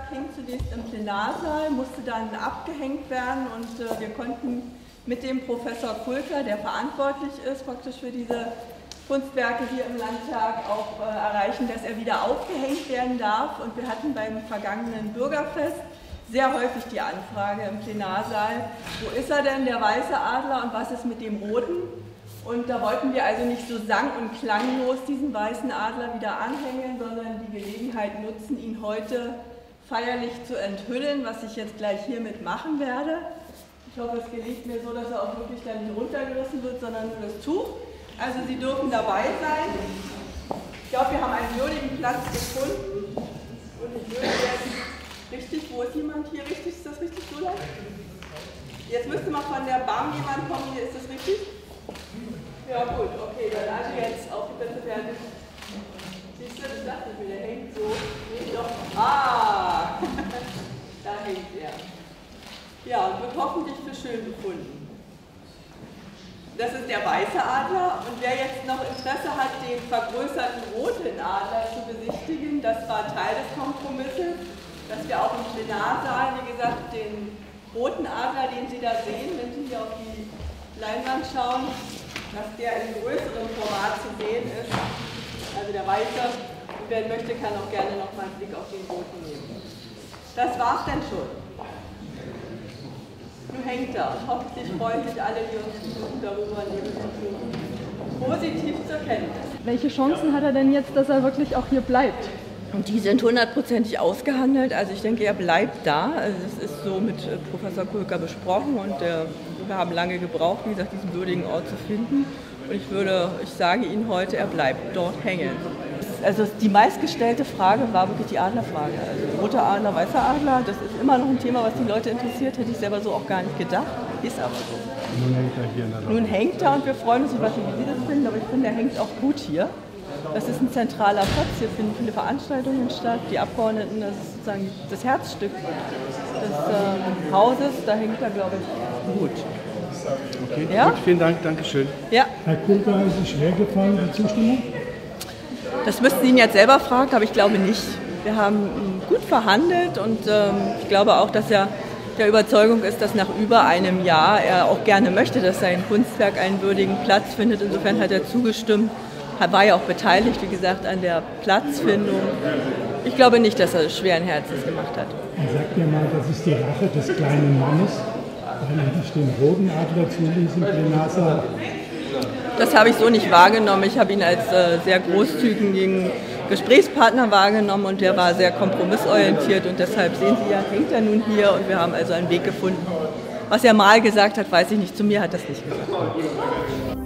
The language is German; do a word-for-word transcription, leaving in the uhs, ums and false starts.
hing zunächst im Plenarsaal, musste dann abgehängt werden und äh, wir konnten mit dem Professor Kulka, der verantwortlich ist praktisch für diese Kunstwerke hier im Landtag, auch äh, erreichen, dass er wieder aufgehängt werden darf. Und wir hatten beim vergangenen Bürgerfest sehr häufig die Anfrage im Plenarsaal, wo ist er denn, der weiße Adler, und was ist mit dem roten? Und da wollten wir also nicht so sang- und klanglos diesen weißen Adler wieder anhängen, sondern die Gelegenheit nutzen, ihn heute feierlich zu enthüllen, was ich jetzt gleich hiermit machen werde. Ich hoffe, es gelingt mir so, dass er auch wirklich dann nicht runtergerissen wird, sondern nur das Tuch. Also Sie dürfen dabei sein. Ich glaube, wir haben einen würdigen Platz gefunden. Und ich würde jetzt richtig, wo ist jemand hier richtig? Ist das richtig so lang? Jetzt müsste mal von der B A M jemand kommen, hier ist das richtig? Ja gut, okay, dann also jetzt auf die Plätze fertig. Siehst du, das dachte ich mir, der hängt so. Nee, doch. Ah! Da hängt er. Ja, und wird hoffentlich für schön befunden. Das ist der weiße Adler, und wer jetzt noch Interesse hat, den vergrößerten roten Adler zu besichtigen, das war Teil des Kompromisses, dass wir auch im Plenarsaal, wie gesagt, den roten Adler, den Sie da sehen, wenn Sie hier auf die Leinwand schauen, dass der in größerem Format zu sehen ist, also der weiße. Und wer möchte, kann auch gerne noch mal einen Blick auf den roten nehmen. Das war's denn schon. Nun hängt er, und hoffentlich freuen sich alle, die uns besuchen, darüber neben zu tun. Positiv zur Kenntnis. Welche Chancen hat er denn jetzt, dass er wirklich auch hier bleibt? Und die sind hundertprozentig ausgehandelt. Also ich denke, er bleibt da. Also das ist so mit Professor Kulka besprochen, und äh, wir haben lange gebraucht, wie gesagt, diesen würdigen Ort zu finden. Und ich würde, ich sage Ihnen heute, er bleibt dort hängen. Also die meistgestellte Frage war wirklich die Adlerfrage. Also roter Adler, weißer Adler, das ist immer noch ein Thema, was die Leute interessiert, hätte ich selber so auch gar nicht gedacht. Ist aber so. Nun hängt er hier in der Lage. Nun hängt er, und wir freuen uns, ich weiß nicht, wie Sie das finden, aber ich finde, er hängt auch gut hier. Das ist ein zentraler Platz, hier finden viele Veranstaltungen statt, die Abgeordneten, das ist sozusagen das Herzstück des äh, Hauses, da hängt er, glaube ich, gut. Okay, ja? Gut, vielen Dank, Dankeschön. Ja. Herr Kulka, ist es schwer gefallen, die Zustimmung? Das müssten Sie ihn jetzt selber fragen, aber ich glaube nicht. Wir haben gut verhandelt, und ähm, ich glaube auch, dass er der Überzeugung ist, dass nach über einem Jahr er auch gerne möchte, dass sein Kunstwerk einen würdigen Platz findet. Insofern hat er zugestimmt. Er war ja auch beteiligt, wie gesagt, an der Platzfindung. Ich glaube nicht, dass er es schweren Herzens gemacht hat. Er sagt ja mal, das ist die Rache des kleinen Mannes, weil er nicht den roten Adler zuließ im Plenarsaal. Das habe ich so nicht wahrgenommen. Ich habe ihn als äh, sehr großzügigen Gesprächspartner wahrgenommen, und der war sehr kompromissorientiert, und deshalb sehen Sie ja, hängt er nun hier, und wir haben also einen Weg gefunden. Was er mal gesagt hat, weiß ich nicht, zu mir hat er es nicht gesagt.